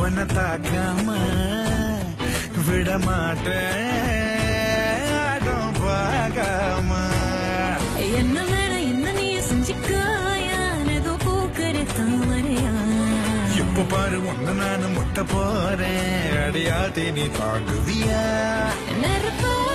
உன்னை தாக்காம விட மாட்டேன் ஆடும் பார்க்காம. என்ன வேணும் என்ன நீ செஞ்சுக்காயானதோ பூக்கிற தாமரையா. இப்ப பாரு ஒன்னு நானும் முட்ட போறேன் அடியாத்தி நீ தாங்குவியா. நெருப்பா